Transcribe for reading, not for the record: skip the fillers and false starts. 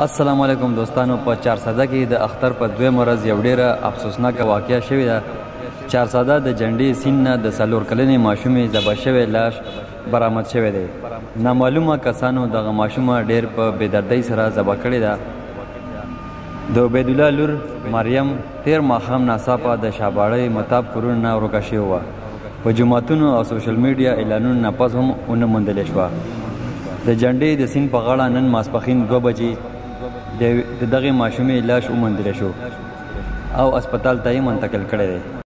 السلام علیکم دوستانو. په چارسده کې د اختر په دویم ورځ یو ډیره افسوسناکه واقعه شوې ده. چارسده د جنډې سیند نه د 4 کلنې ماشومې ذبح شوی لاش برآمد شوی دی. نامعلومه کسانو دغه ماشومه ډیر په بېدردۍ سره ذبح کړې ده. د عبیدالله لور مریم تیر ماښام ناڅاپه د شاباړۍ متاب کورونه نه ورکه شوې وه. په جوماتونو او سوشل میډیا اعلانونو نه پس هم ونه موندلې شوه. د جنډې د سیند په غاړه نن ماسپښین 2 بجې د دغې ماشومې لاش وموندلی شو او اسپتال ته یې منتقل کړی دی.